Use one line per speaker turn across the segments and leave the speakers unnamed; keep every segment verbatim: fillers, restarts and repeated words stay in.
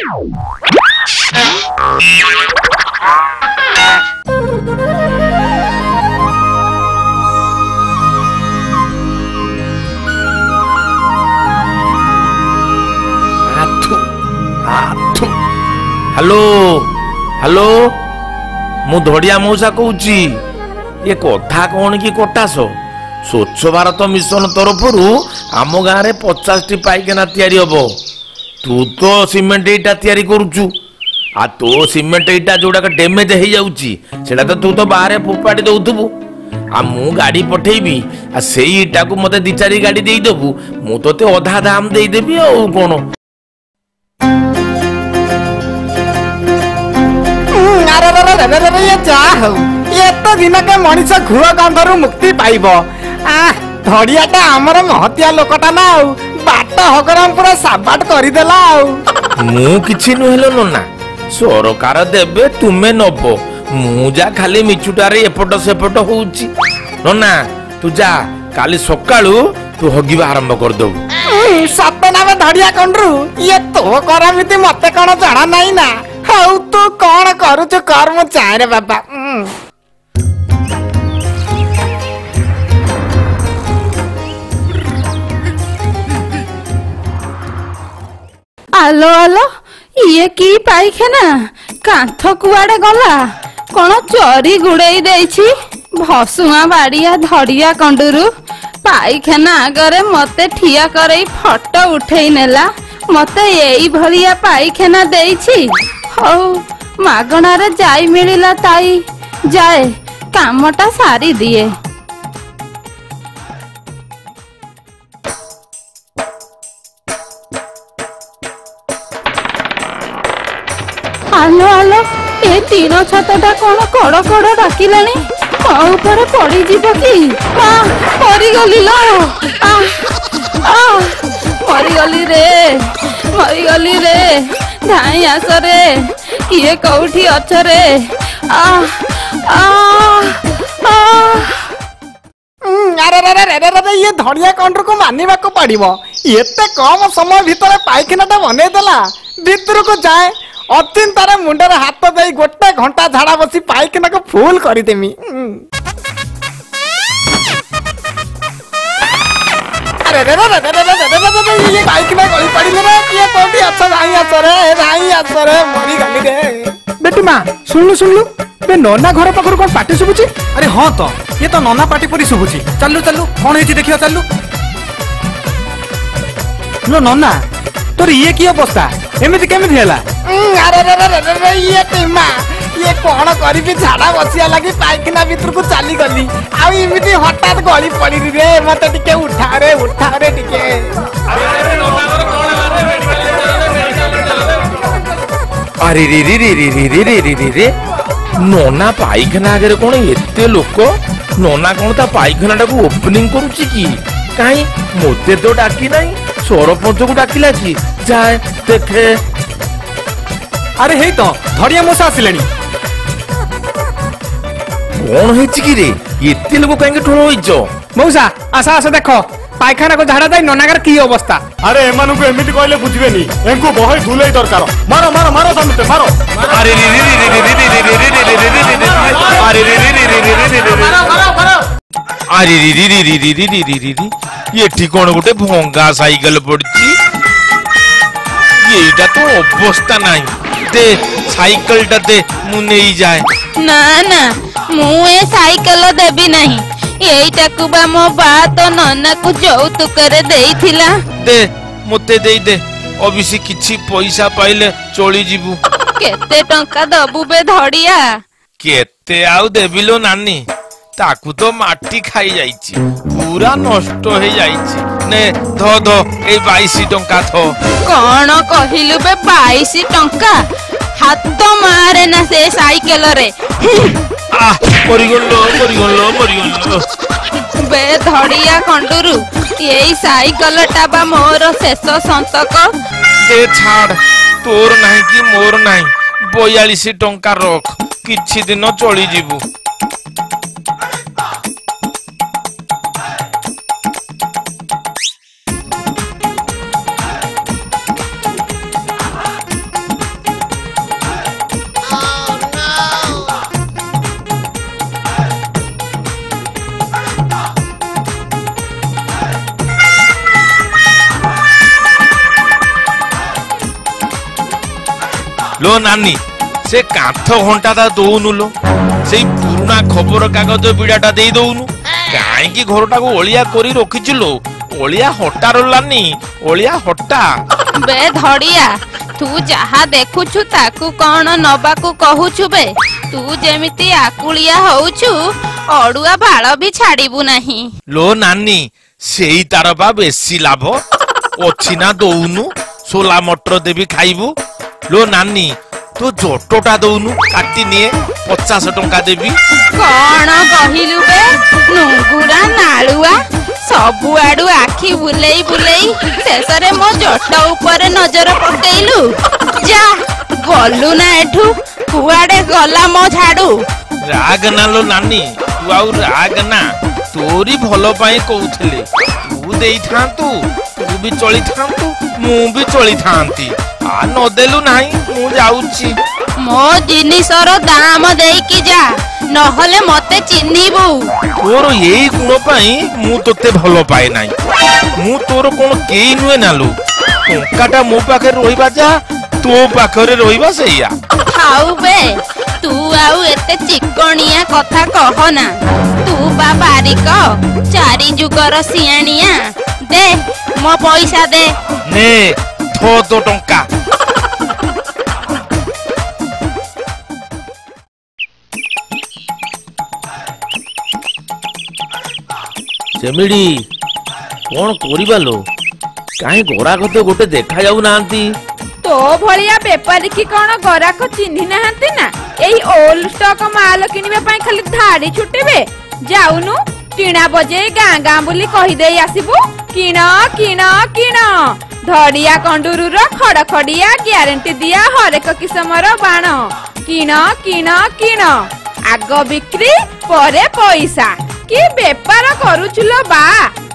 Hello hello मु धड़िया मौसा कहूची ये कथा कौन की कटास स्वच्छ भारत मिशन तरफ आम गाँव में पचास टी पाइखाना तैयारी हम तू तो सीमेंट ईटा तैयारी करुचु आ तो सीमेंट ईटा जोड़ा डैमेज हो जाउची सेटा तो तू तो बाहर फोपाड़ी दउथबु आ मु गाड़ी पठेबी आ सेई ईटा को मते दी चारि गाड़ी देई देबु मु तोते अधा दाम देई देबी आ कोन
ये जा हो ये तो दिन के मनीष घुआ गंधरु मुक्ति पाइब आ धड़ियाटा आमर महतिया लोकटा ना आउ बाट हगराम पूरा साबाट करिदेला आउ
मु किछि नहेलो नना सरकार देबे तुमे नबो मु जा खाली मिचुटारे एपट सेपट होउची नना तू जा काली सकाळू तू हगिबा आरंभ कर दो
सतना में धड़िया कंड्रू ये तो करामिति मते कोन जाना नाही ना हाउ तू कौन करूच कर्म चाहे रे बाबा
आलो आलो ये की पाइखाना कांथ कुआड़े गला कौन चोरी गुड़ाई देछि भसुआ बाड़िया धड़िया कंडूरू पाइखाना आगरे मते ठिया करई फोटो उठेई नेला मते एई भलिया पाइखाना देछि हौ मागना रे जाई मिलिला ताई जाए कामटा सारी दिए आलो आलो ए तीन छतटा कौन कड़ कड़ डाकिलानी मो ऊपर पड़ी जीव कि मरी गली लो आ आ मरी गली रे मरी गली रे धाई आस रे किए कौठी अछ रे आ आ आ
अरे रे रे रे रे ये धड़िया कंट्र को मानिबा को पड़िबो एते कम समय भीतर पाइखानाटा बने देला भीतर को जाए अतिन तारे मुंडर हाथ दे गोटे घंटा झाड़ा बसी पाइखाना को फुल करी देमी अरे रे रे रे रे रे ये पाइखाना गली पड़ी रे ये कोठी अच्छा नाही आस रे नाही आस रे मरी गली रे
बेटी मां सुनलु सुनलु बे नोना घर पाखर कोन पाटी सुबुची अरे हां तो ये तो नोना पाटी परी सुबुची चलु चलु कोन हेची देखियो चलु लो नोना तोर ये की अवस्था एमिति केमिति हैला
अरे रे रे रे रे ये टीमा ये कोन करी भी झाड़ा बसिया लगी पाइखाना भीतर को चली गली आ इमिति हठात गली पड़ी रे मते टिके उठा रे उठा रे टिके
अरे रे रे रे रे रे रे रे रे रे रे नोना पाइखाना आगे कौन एते लोक नोना कौन ता पाइखाना टाको ओपनिंग करूची की काई मोते तो डाकी नाही सरपंच को डाकिला की जाए देखे
अरे हे तो धड़िया मौसा आसिलेनी
कौन हेची की रे एते लोक काहे ठोळ होइचो
मौसा आसा आसा देखो पाइखाना को झाड़ा दाई नोनागर की अवस्था
अरे एमानु को एमिति कहले बुझबेनी एंको बहय धुलई दरकार मारो मारो मारो समिते मारो
अरे रे रे रे रे रे रे रे रे रे रे रे रे अरे रे रे रे रे रे रे रे मारो मारो मारो अरे रे रे रे रे रे रे रे रे रे ये ठिकोण गोटे भंगा साइकिल पड़ची येटा तो अवस्था नहीं दे साइकिल टा दे मु नहीं जाए
ना ना मु ए साइकिल देबी नहीं एइटा को बा मो बा तो नन्ना को जौतुक रे देइथिला
दे मते देई दे अबिसी किछि पैसा पाइले चली जीवु
केते टंका दबु बे धड़िया
केते आउ देबिलो नानी ताकू तो माटी खाई जाइछि पूरा नष्ट हो जाइछि ने धो धो ए बाईस टंका थो
कौन कहिलु बे बाईस टंका हाथ तो मारे ना से साइकिल रे
आ मरिगलो मरिगलो मरिगलो
बे धड़िया कंडूरू यही साइकिल टा बा मोर शेष संतक
दे छाड़ तोर नाही कि मोर नाही बयालीस टंका रख किछि दिन चली जीवु लो नानी से कांथ घंटा दौनु लो से पुराना खबर कागज बिड़ाटा दे दौनु कहीं घरटा को ओलिया करी रखिछु लो ओलिया हटा रोलानी ओलिया हटा
बे धड़िया तू जहा देखुछु ताकू कौन नबाकू कहूछु बे तू जेमिति आकुलिया होउछु अड़ुआ बाल भी छाड़िबू नहीं।
लो नानी सेई तार बा बेसी लाभ अछि ना दौनु सोला मटर देवी खाइबू लो नानी तो जटोटा दौनु काटी निए पचास टंका देवी
कौन कहिलु बे नुंगुड़ा नालुआ सबु आडू आखि बुलेई बुलेई शेषरे मो जट ऊपर नजर पकेइलु जा गलु ना एठू कुआडे गला मो झाड़ू
राग ना लो नानी तू आउ राग ना तोरी भलो पाई कहउथले तू देई थांतु तू भी चली थांतु मु भी चली थांती आ न देलु नाही मु जाउची
मो जिनिसर दाम देकी जा नहले मते चिन्हिबू
तोर यही गुण पाई मु तोते भलो पाए नाही मु तोर कोन केई नुए नालु टंकाटा मो पाखे रहिबा जा तो पाखरे रहिबा सैया
खाऊ बे तू आउ एते चिकणिया कथा कहना तू बा बारिक चारि जुगर सियाणिया दे मो पैसा दे
ने थो तो टंका सेमिडी कौन करिबा लो काहे गोरा कते गोटे देखा जाऊ नांती
तो भलिया बेपारी की कौन गराक चिन्हि नाहांती ना एई ओल्ड स्टॉक माल किनिबे पई खाली धाड़ी छुटेबे जाउनु टीना बजे गां गां बुली कहि देई आसीबू किण किण किण धड़िया कंडूरू रो खड़खड़िया ग्यारंटी दिया हरेक किसमर बाण किण किण किण आग बिक्री परे पैसा की बेपार करूछुलो बा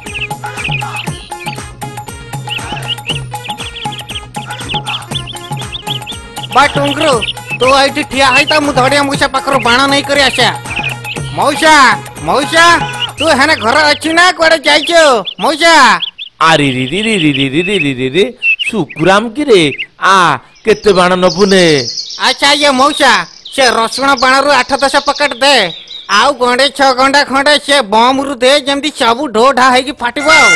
बा टुंगरू तू आइटी ठिया हाइता मु धड़िया मौसा पाखरो बाण नहीं करे आशा मौसा मौसा तू हेने घर अछि ना कोड़े जाइछो मौसा
आरी री री री री री री री री री री सुकुराम की रे आ केते बाण नपुने
अच्छा ये मौसा से रसुण बाण रु आठ दस पकेट दे आउ गंडे छ घंटा खंडे से बम रु दे जेमती सबु ढो ढा हेकी फाटिबो आउ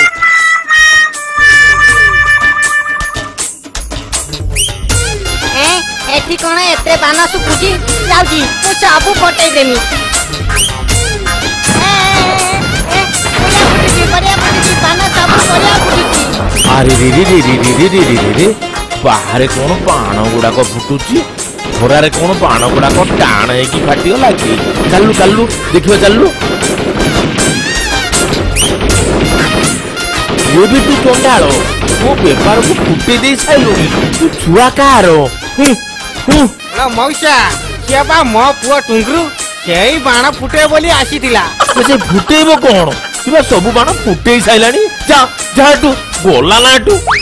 ए एठी कोन एते बाना सुकुची जाउची तो सबु फटै देमी ए ए बढ़िया बढ़िया बाना सबु बढ़िया फुटुची
आरी री री री री री री री री री बाहरे कोन बाण गुडा को फुटुची घोरारे कोन बाण गुडा को टाण हेकी फाटी गला की चल्लू चल्लू देखियो चल्लू ये भी तू चंडालो वो बेपार को फुटे दे साइलो तू छुआ कारो हु हु
ना मौसा से बा मो पुआ टुंगरू सेई बाण फुटे बोली आसीथिला
से फुटेबो कोन तुबा सब बाण फुटेई साइलानी जा जा तू गोला ना तू